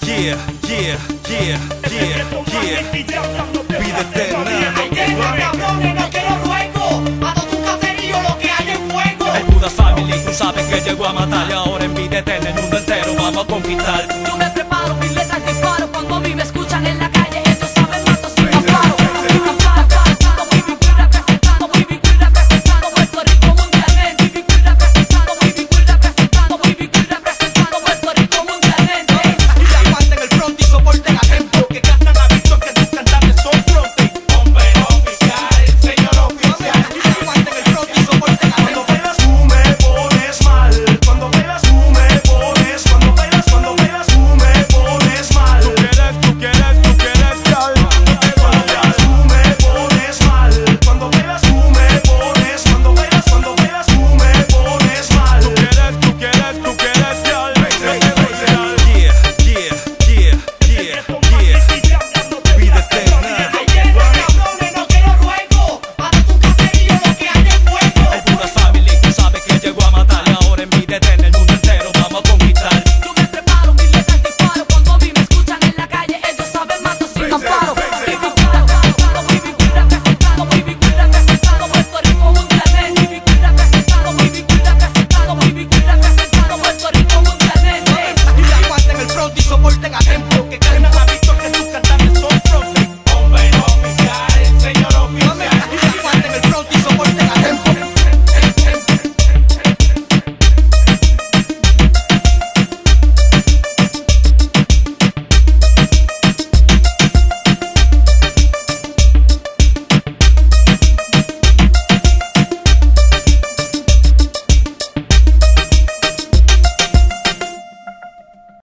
Yeah, yeah, yeah, yeah, yeah. Pídete nada. Hay que ser cabrones, no quiero ruego. Mato tu caserío, lo que hay en fuego. El Buda Family, tú sabes que llegó a matar. Y ahora envídete en el mundo entero, vamos a conquistar. Yo me preparo, mis letras disparo. Cuando a mí me escuchan en la calle, ellos saben mato sin amparo. Representando, Wibi Queen representando Puerto Rico mundialmente. Wibi Queen representando, Wibi Queen representando, Wibi Queen representando Puerto Rico mundialmente. Y que aguanten el front y soporten a tiempo. Que cantan avisos que tus cantantes son fronte. Hombre oficial, señor oficial. Y que aguanten el front y soporten a tiempo. Cuando bailas tú me pones mal. Cuando bailas tú me pones. Cuando bailas tú me pones mal. Tú quieres, girl. Cuando bailas tú me pones mal. Cuando bailas tú me pones. Cuando bailas tú me pones mal. Tú quieres, girl. Yeah, yeah, yeah, yeah, yeah. Pídete nada. Hay que ser cabrones, no quiero ruego. Mato tu caserío, lo que hay en fuego. El Buda Family, tú sabes que llegó a matar. Y ahora envídete en el mundo entero, vamos a conquistar. Yo me preparo, mis letras disparo. Cuando a mí me escuchan en la calle, ellos saben mato sin amparo. Wibi Queen representando, Wibi Queen representando Puerto Rico mundialmente. Wibi Queen representando, Wibi Queen representando, Wibi Queen representando Puerto Rico mundialmente. Y que aguanten el front y soporten a tiempo.